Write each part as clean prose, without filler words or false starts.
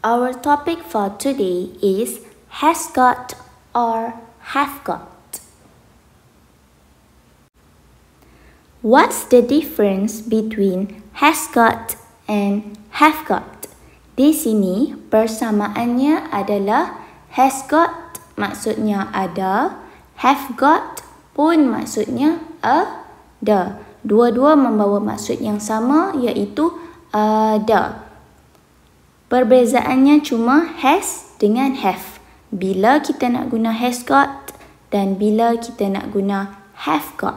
Our topic for today is has got or have got. What's the difference between has got and have got? Di sini persamaannya adalah has got maksudnya ada, have got pun maksudnya ada. Dua-dua membawa maksud yang sama iaitu ada. Perbezaannya cuma has dengan have. Bila kita nak guna has got dan bila kita nak guna have got.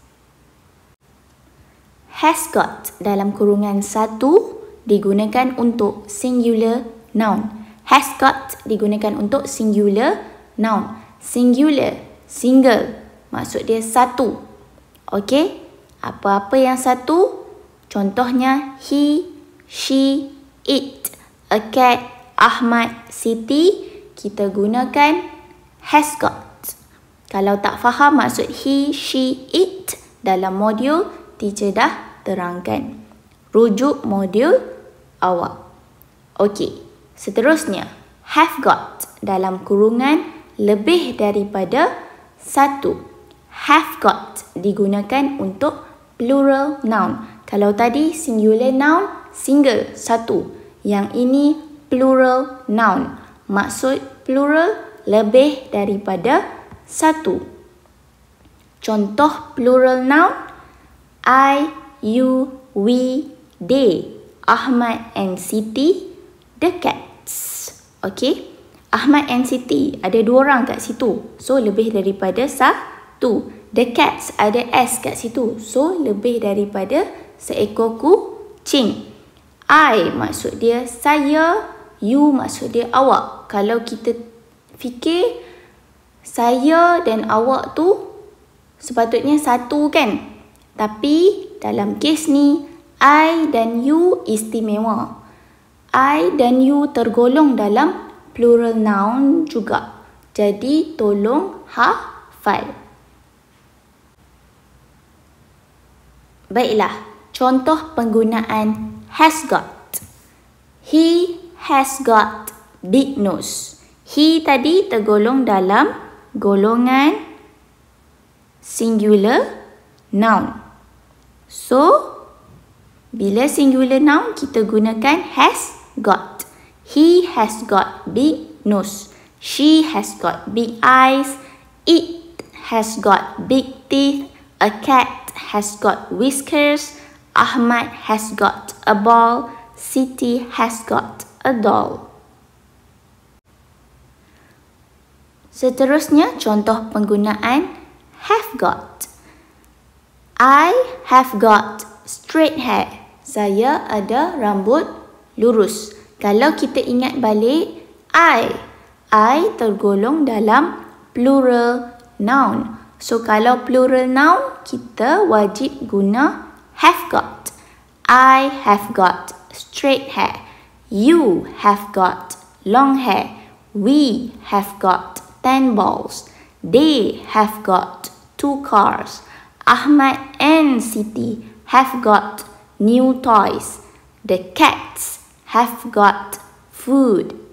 Has got dalam kurungan satu digunakan untuk singular noun. Has got digunakan untuk singular noun. Singular, single, maksud dia satu. Okey? Apa-apa yang satu, contohnya he, she, it, a cat, Ahmad, Siti, kita gunakan has got. Kalau tak faham maksud he, she, it dalam modul, teacher dah terangkan. Rujuk modul awal. Okey, seterusnya have got dalam kurungan lebih daripada satu. Have got digunakan untuk plural noun. Kalau tadi singular noun, single, satu. Yang ini plural noun. Maksud plural lebih daripada satu. Contoh plural noun, I, you, we, they, Ahmad and Siti, the cats. Okey? Ahmad and Siti, ada dua orang kat situ. So, lebih daripada satu. The cats, ada S kat situ. So, lebih daripada seekor kucing. I maksud dia saya, you maksud dia awak. Kalau kita fikir saya dan awak tu sepatutnya satu kan? Tapi dalam kes ni I dan you istimewa. I dan you tergolong dalam plural noun juga. Jadi tolong hafal. Baiklah, contoh penggunaan has got. He has got big nose. He tadi tergolong dalam golongan singular noun. So, bila singular noun kita gunakan has got. He has got big nose. She has got big eyes. It has got big teeth. A cat has got whiskers. Ahmad has got a ball. Siti has got a doll. Seterusnya contoh penggunaan have got. I have got straight hair. Saya ada rambut lurus. Kalau kita ingat balik, I tergolong dalam plural noun. So, kalau plural noun, kita wajib guna have got. I have got straight hair. You have got long hair. We have got 10 balls. They have got 2 cars. Ahmad and Siti have got new toys. The cats have got food.